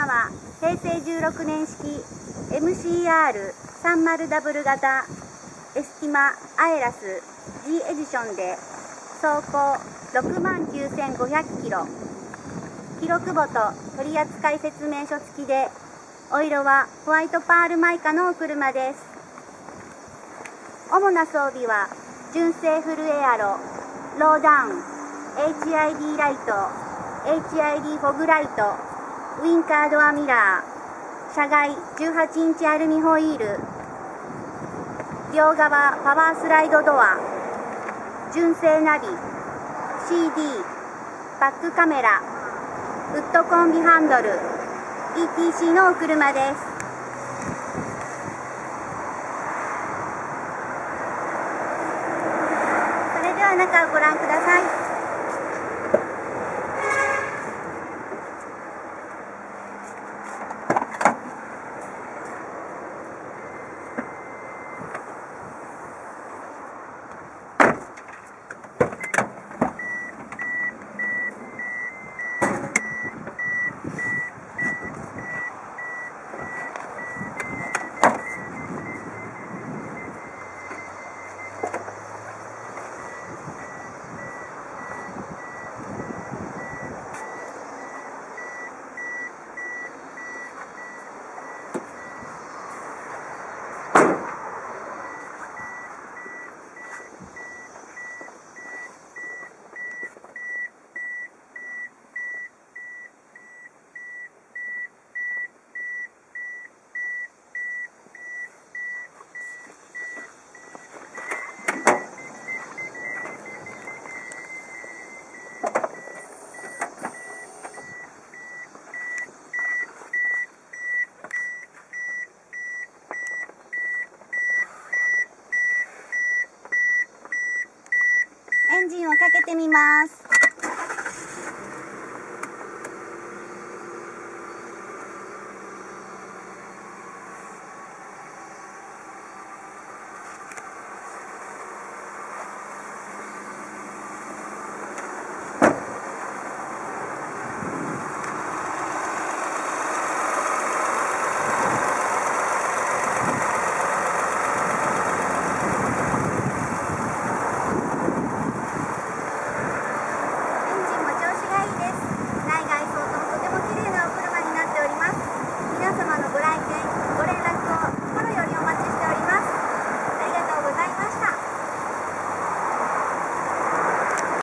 は平成16年式 MCR30W 型エスティマアエラス G エディションで走行69,500キロ、記録簿と取扱説明書付きで、お色はホワイトパールマイカのお車です。主な装備は純正フルエアロ、ローダウン、HID ライト、HID フォグライト、ウインカードアミラー、車外18インチアルミホイール、両側パワースライドドア、純正ナビ、CD、バックカメラ、ウッドコンビハンドル、ETC のお車です。それでは中をご覧ください。エンジンをかけてみます。